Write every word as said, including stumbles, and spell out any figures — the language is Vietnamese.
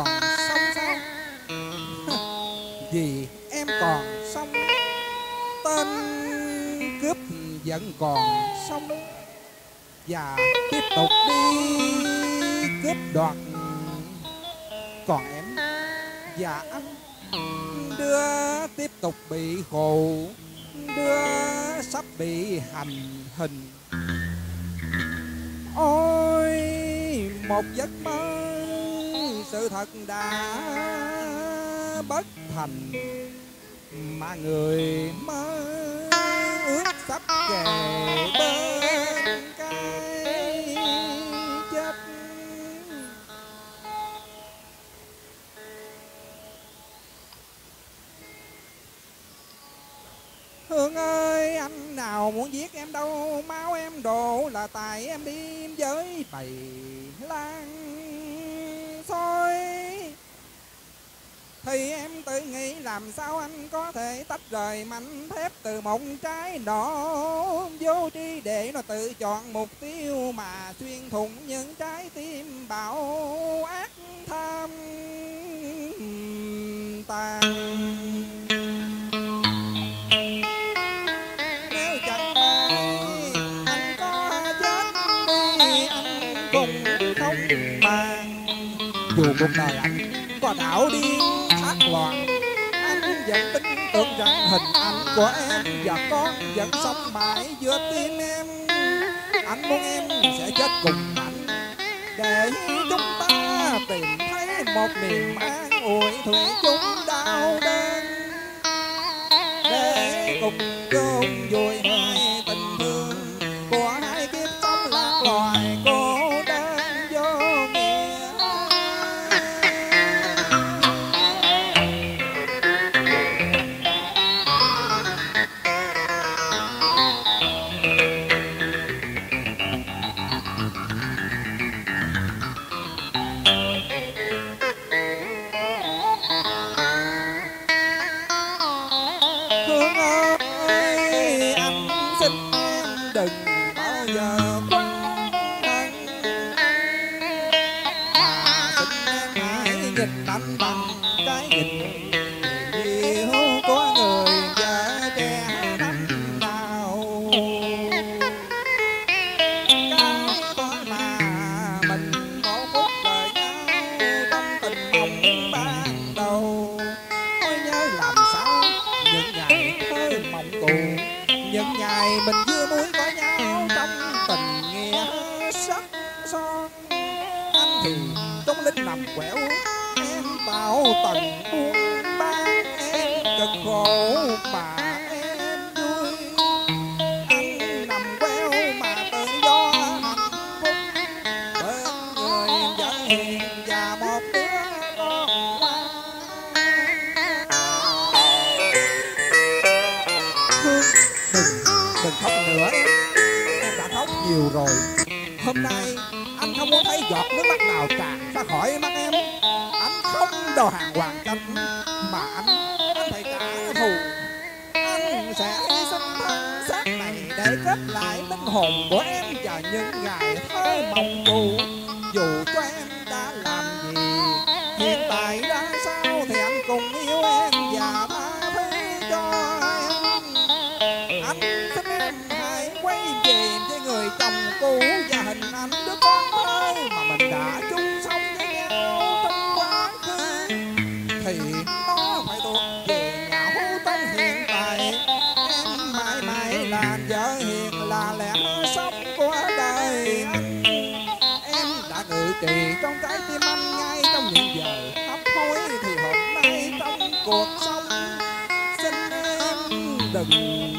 còn sống sao? Vì em còn sống, tên cướp vẫn còn sống và tiếp tục đi cướp đoạt. Còn em và anh, đứa tiếp tục bị khổ, đứa sắp bị hành hình. Ôi một giấc mơ, sự thật đã bất thành, mà người mơ ước sắp kề bên cái chết. Hương ơi, anh nào muốn giết em đâu, máu em đổ là tại em đi với bầy lan xôi. Thì em tự nghĩ làm sao anh có thể tách rời mảnh thép từ một trái nổ vô tri, để nó tự chọn mục tiêu mà xuyên thủng những trái tim bạo ác tham tàn. Nếu chẳng may anh có chết đi, anh cũng không màng. Dù cuộc đời anh có đảo điên thác loạn, anh vẫn tin tưởng rằng hình ảnh của em và con vẫn sống mãi giữa tim em. Anh muốn em sẽ chết cùng anh, để chúng ta tìm thấy một niềm an ủi thủy chung đau đớn, để cùng chôn vùi hai tình thương của hai kiếp sống lạc loài cô đơn vô nghĩa. Hương ơi, anh xin em đừng bao giờ quên anh, mà xin em hãy nhìn anh bằng cái nhìn yêu của người vợ trẻ năm nào. Cái tối mà mình một phút rời nhau trong tình mộng ban đầu, ôi nhớ làm sao những ngày thơ mộng cũ, những ngày mình vừa mới có nhau trong tình nghĩa sắc son. Anh thì trong linh nằm quẹo, em tạo tầng buôn bán, em cực khổ mà em vui. Anh nằm quẹo mà tự do hạnh phúc, bên người vợ hiền và một đứa con ngoan. Hương, đừng, đừng khóc nữa em, em đã khóc nhiều rồi. Hôm nay anh không muốn thấy giọt nước mắt nào tràn ra khỏi mắt em. Anh không đầu hàng hoàn cảnh, mà anh, anh phải trả thù. Anh sẽ hy sinh thân xác này để kết lại linh hồn của em vào những ngày thơ mộng cũ. Dù cho em đã làm gì, hiện tại ra sao, thì anh cùng yêu em và tha thứ cho em. Anh xin em hãy quay về với người chồng cũ và hình ảnh đứa con thơ mà mình đã chung sống với nhau trong quá khứ. Thì nó phải thuộc về nhau trong hiện tại. Em mãi mãi là vợ hiền, là lẽ sống của đời anh. Em đã ngự trị trong trái tim anh ngay trong những giờ hấp hối. Thì hôm nay trong cuộc sống, xin em đừng